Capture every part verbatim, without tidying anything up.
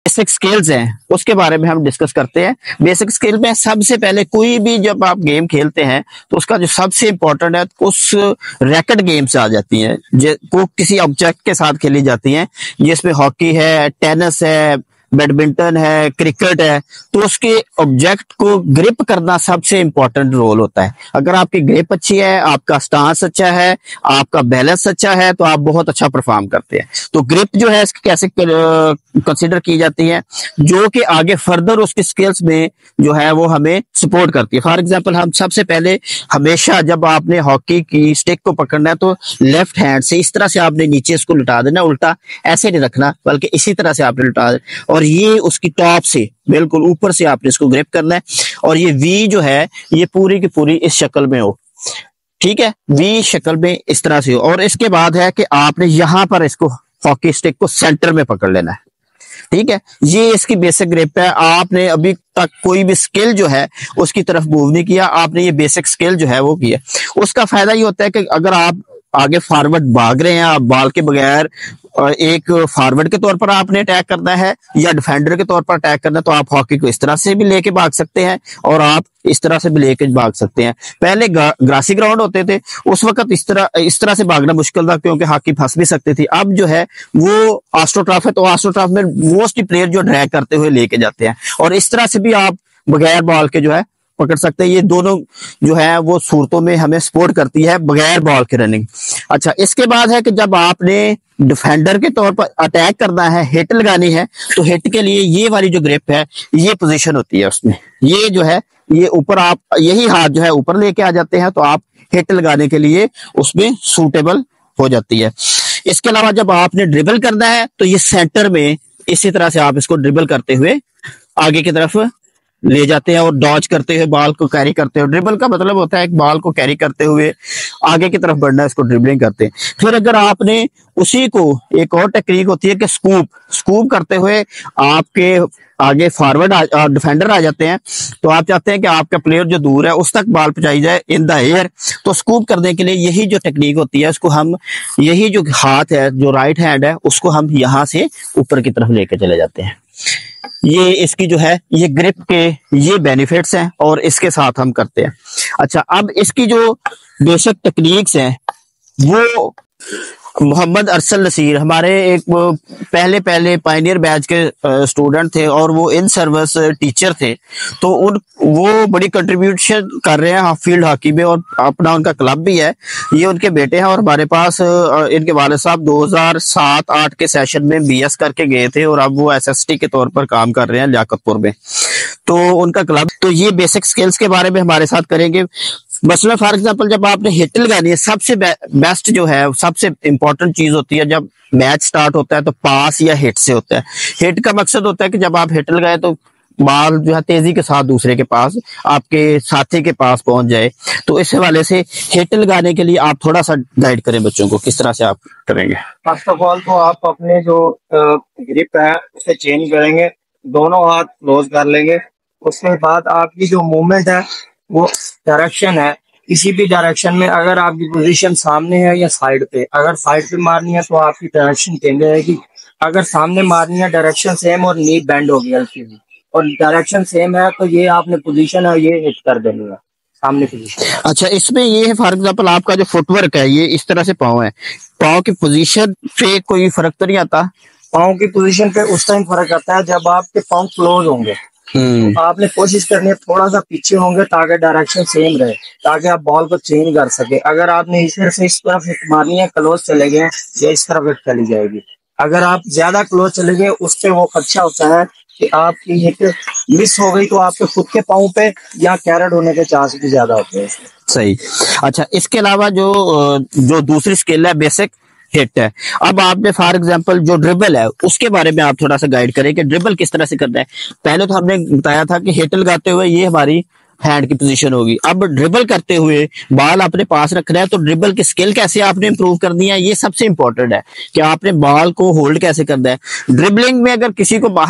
Basic skills हैं उसके बारे में हम डिस्कस करते हैं। बेसिक स्किल में सबसे पहले कोई भी जब आप गेम खेलते हैं तो उसका जो सबसे इंपॉर्टेंट है उस रैकेट गेम्स आ जाती हैं जो किसी ऑब्जेक्ट के साथ खेली जाती हैं, जिसमें हॉकी है, टेनिस है, बैडमिंटन है, क्रिकेट है। तो उसके ऑब्जेक्ट को ग्रिप करना सबसे इंपॉर्टेंट रोल होता है। अगर आपकी ग्रिप अच्छी है, आपका स्टांस अच्छा है, आपका बैलेंस अच्छा है, तो आप बहुत अच्छा परफॉर्म करते हैं। तो ग्रिप जो है इसकी कैसे कंसीडर की जाती है, जो कि आगे फर्दर उसकी स्किल्स में जो है वो हमें सपोर्ट करती है। फॉर एग्जांपल हम सबसे पहले हमेशा जब आपने हॉकी की स्टिक को पकड़ना है तो लेफ्ट हैंड से इस तरह से आपने नीचे इसको लुटा देना, उल्टा ऐसे नहीं रखना बल्कि इसी तरह से आपने लुटा देना, और ये उसकी टॉप से बिल्कुल ऊपर से आपने इसको ग्रिप करना है। और ये वी जो है ये पूरी की पूरी इस शक्ल में हो, ठीक है, वी शक्ल में इस तरह से हो। और इसके बाद है कि आपने यहां पर इसको हॉकी स्टिक को सेंटर में पकड़ लेना है, ठीक है। ये इसकी बेसिक ग्रिप है। आपने अभी तक कोई भी स्किल जो है उसकी तरफ मूव नहीं किया, आपने ये बेसिक स्किल जो है वो किया। उसका फायदा ये होता है कि अगर आप आगे फॉरवर्ड भाग रहे हैं, आप बॉल के बगैर एक फॉरवर्ड के तौर पर आपने अटैक करना है या डिफेंडर के तौर पर अटैक करना है, तो आप हॉकी को इस तरह से भी लेके भाग सकते हैं और आप इस तरह से भी लेके भाग सकते हैं। पहले ग्रासी ग्राउंड होते थे, उस वक्त इस तरह इस तरह से भागना मुश्किल था क्योंकि हॉकी फंस भी सकती थी। अब जो है वो आस्ट्रोटर्फ है, तो आस्ट्रोटर्फ में मोस्ट प्लेयर जो ड्रैग करते हुए लेके जाते हैं, और इस तरह से भी आप बगैर बॉल के जो है पकड़ सकते हैं। ये दोनों जो है वो सूरतों में हमें सपोर्ट करती है बगैर बॉल के रनिंग। अच्छा, इसके बाद है कि जब आपने डिफेंडर के तौर पर अटैक करना है, हिट लगानी है, तो हिट के लिए ये वाली जो ग्रिप है ये पोजीशन होती है उसमें, ये जो है ये ऊपर आप यही हाथ जो है ऊपर लेके आ जाते हैं, तो आप हिट लगाने के लिए उसमें सूटेबल हो जाती है। इसके अलावा जब आपने ड्रिबल करना है तो ये सेंटर में इसी तरह से आप इसको ड्रिबल करते हुए आगे की तरफ ले जाते हैं और डॉज करते हुए बॉल को कैरी करते हुए। ड्रिबल का मतलब होता है एक बॉल को कैरी करते हुए आगे की तरफ बढ़ना, इसको ड्रिबलिंग करते हैं। फिर अगर आपने उसी को एक और टेक्निक होती है कि स्कूप स्कूप करते हुए आपके आगे फॉरवर्ड डिफेंडर आ जाते हैं, तो आप चाहते हैं कि आपका प्लेयर जो दूर है उस तक बॉल पहुंचाई जाए इन द एयर, तो स्कूप करने के लिए यही जो टेक्निक होती है उसको हम यही जो हाथ है जो राइट हैंड है उसको हम यहाँ से ऊपर की तरफ लेके चले जाते हैं। ये इसकी जो है ये ग्रिप के ये बेनिफिट्स हैं और इसके साथ हम करते हैं। अच्छा, अब इसकी जो बेसिक टेक्निक्स हैं वो मोहम्मद अरसल नसीर हमारे एक पहले पहले पायनियर बैच के स्टूडेंट थे और वो इन सर्विस टीचर थे, तो उन वो बड़ी कंट्रीब्यूशन कर रहे हैं फील्ड हॉकी में और अपना उनका क्लब भी है। ये उनके बेटे हैं और हमारे पास इनके वाले साहब दो हज़ार सात आठ के सेशन में बीएस करके गए थे और अब वो एसएसटी के तौर पर काम कर रहे हैं लियाकतपुर में, तो उनका क्लब। तो ये बेसिक स्किल्स के बारे में हमारे साथ करेंगे। मसलन फॉर एग्जांपल जब आपने हिट लगानी है, सबसे बेस्ट जो है सबसे इंपॉर्टेंट चीज होती है जब मैच स्टार्ट होता है तो पास या हिट से होता है। हिट का मकसद होता है कि जब आप हिट लगाए तो बॉल जो है तेजी के साथ दूसरे के पास आपके साथी के पास पहुंच जाए। तो इस हवाले से हिट लगाने के लिए आप थोड़ा सा गाइड करें बच्चों को, किस तरह से आप करेंगे। फर्स्ट ऑफ ऑल तो आप अपने जो ग्रिप है उसे चेंज करेंगे, दोनों हाथ क्लोज कर लेंगे। उसके बाद आपकी जो मूवमेंट है वो डायरेक्शन है, किसी भी डायरेक्शन में अगर आपकी पोजीशन सामने है या साइड पे, अगर साइड पे मारनी है तो आपकी डायरेक्शन चेंज रहेगी, अगर सामने मारनी है डायरेक्शन सेम और नी बेंड होगी हल्की सी, और डायरेक्शन सेम है तो ये आपने पोजीशन है ये हिट कर देनी है सामने पोजीशन। अच्छा, इसमें ये है फॉर एग्जांपल आपका जो फुटवर्क है ये इस तरह से पाँव है, पाँव की पोजीशन पे कोई फर्क तो नहीं आता? पाँव की पोजीशन पे उस टाइम फर्क आता है जब आपके पाँव क्लोज होंगे, तो आपने कोशिश करनी है थोड़ा सा पीछे होंगे ताकि डायरेक्शन सेम रहे, ताकि आप बॉल को चेंज कर सके। अगर आपने इस तरफ से इस तरफ हिट मारनी है, क्लोज चले गए ये इस तरफ हिट चली जाएगी। अगर आप ज्यादा क्लोज चले गए उससे वो खर्चा होता है कि आपकी हिट मिस हो गई तो आपके खुद के पाँव पे या कैरेट होने के चांस भी ज्यादा होते हैं। सही। अच्छा, इसके अलावा जो जो दूसरी स्किल है बेसिक हिट है। अब आपने फॉर एग्जांपल जो ड्रिबल है उसके बारे में आप थोड़ा सा गाइड करें कि ड्रिबल किस तरह से करना है। पहले तो हमने बताया था कि हिट लगाते हुए ये हमारी हैंड की पोजीशन होगी, अब ड्रिबल करते हुए बॉल अपने पास रखना है, तो ड्रिबल की स्किल कैसे आपने इंप्रूव करनी है ये सबसे इंपॉर्टेंट है कि आपने बॉल को होल्ड कैसे करना है। ड्रिबलिंग में अगर किसी को बाहर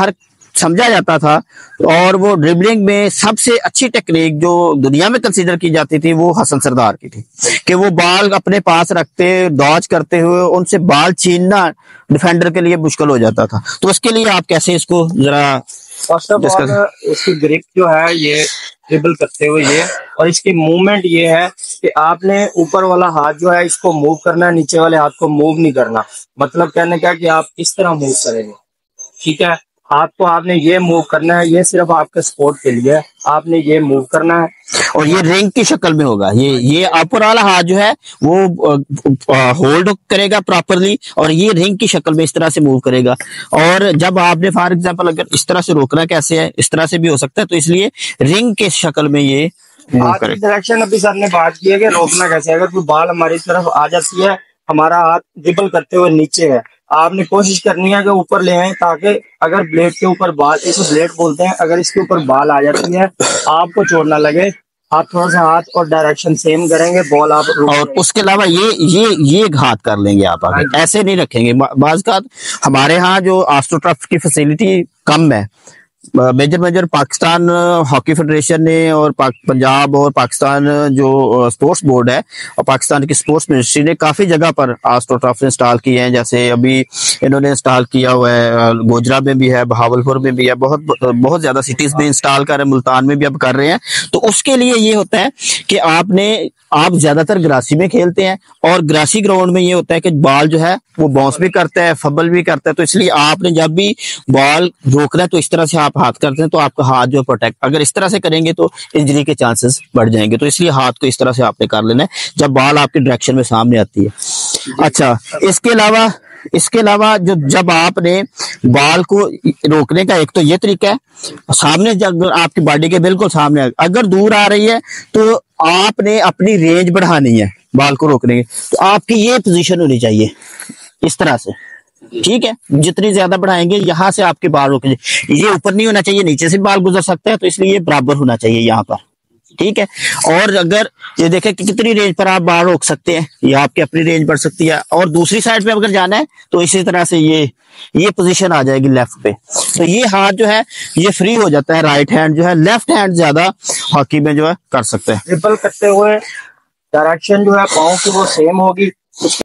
समझा जाता था। और वो ड्रिबलिंग में सबसे अच्छी टेक्निक जो दुनिया में कंसीडर की जाती थी वो हसन सरदार की थी, कि वो बॉल अपने पास रखते, डॉज करते हुए उनसे बॉल छीनना डिफेंडर के लिए मुश्किल हो जाता था। तो उसके लिए आप कैसे इसको जरा फर्स्ट ऑफ ऑल इसकी ग्रिप जो है ये ड्रिबल करते हुए ये, और इसकी मूवमेंट ये है कि आपने ऊपर वाला हाथ जो है इसको मूव करना है, नीचे वाले हाथ को मूव नहीं करना। मतलब कहने क्या कि आप इस तरह मूव करेंगे, ठीक है। हाथ को आपने ये मूव करना है, ये सिर्फ आपके सपोर्ट के लिए है, आपने ये मूव करना है। और ये रिंग की शक्ल में होगा, ये ये अपर वाला हाथ जो है वो होल्ड करेगा प्रॉपरली, और ये रिंग की शक्ल में इस तरह से मूव करेगा। और जब आपने फॉर एग्जांपल अगर इस तरह से रोकना कैसे है, इस तरह से भी हो सकता है, तो इसलिए रिंग के शक्ल में ये मूव करेगा। डायरेक्शन अभी सर ने बात की है कि रोकना कैसे, अगर कोई बॉल हमारी तरफ आ जाती है, हमारा हाथ ड्रिबल करते हुए नीचे है, आपने कोशिश करनी है कि ऊपर ले आए, ताकि अगर ब्लेड के ऊपर बॉल, इसको ब्लेड बोलते हैं, अगर इसके ऊपर बॉल आ जाती है आपको चोट ना लगे, आप थोड़ा सा हाथ और डायरेक्शन सेम करेंगे, बॉल आप और उसके अलावा ये ये ये घात कर लेंगे आप आगे, ऐसे नहीं रखेंगे। बाज का हमारे यहाँ जो AstroTurf की फैसिलिटी कम है, major major Pakistan hockey federation ने और पंजाब और पाकिस्तान जो स्पोर्ट्स बोर्ड है और पाकिस्तान की स्पोर्ट्स मिनिस्ट्री ने काफी जगह पर AstroTurf इंस्टॉल किए हैं। जैसे अभी इन्होंने इंस्टॉल किया हुआ है, गोजरा में भी है, बहावलपुर में भी है, बहुत बहुत ज्यादा सिटीज में इंस्टॉल कर रहे हैं, मुल्तान में भी अब कर रहे हैं। तो उसके लिए ये होता है कि आपने आप ज्यादातर ग्रासी में खेलते हैं, और ग्रासी ग्राउंड में ये होता है कि बॉल जो है वो बाउंस भी करता है, फबल भी करता है। तो इसलिए आपने जब भी बॉल रोकना है तो इस तरह से आप हाथ करते हैं, तो आपका हाथ जो प्रोटेक्ट, अगर इस तरह से करेंगे तो इंजरी के चांसेस बढ़ जाएंगे। तो इसलिए हाथ को इस तरह से आपने कर लेना है जब बॉल आपके डायरेक्शन में सामने आती है। अच्छा, इसके अलावा इसके अलावा जो जब आपने बॉल को रोकने का एक तो ये तरीका है, सामने जब आपकी बॉडी के बिल्कुल सामने, अगर दूर आ रही है तो आपने अपनी रेंज बढ़ानी है बॉल को रोकने की, तो आपकी ये पोजीशन होनी चाहिए इस तरह से, ठीक है। जितनी ज्यादा बढ़ाएंगे यहाँ से आपके बाल रोकेंगे, ये ऊपर नहीं होना चाहिए, नीचे से बाल गुजर सकता है, तो इसलिए ये बराबर होना चाहिए यहाँ पर, ठीक है। और अगर ये देखें कि कितनी रेंज पर आप बाल रोक सकते हैं, ये आपकी अपनी रेंज बढ़ सकती है। और दूसरी साइड पे अगर जाना है तो इसी तरह से ये ये पोजीशन आ जाएगी लेफ्ट पे, तो ये हाथ जो है ये फ्री हो जाता है। राइट हैंड जो है, लेफ्ट हैंड ज्यादा हॉकी में जो है कर सकते हैं। ड्रिबल करते हुए डायरेक्शन जो है पाँव की वो सेम होगी।